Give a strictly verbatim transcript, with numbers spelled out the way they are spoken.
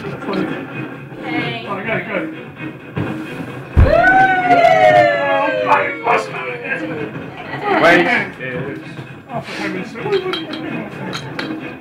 Hey. Oh, good, good. Wait, is... Oh, for heaven's sake.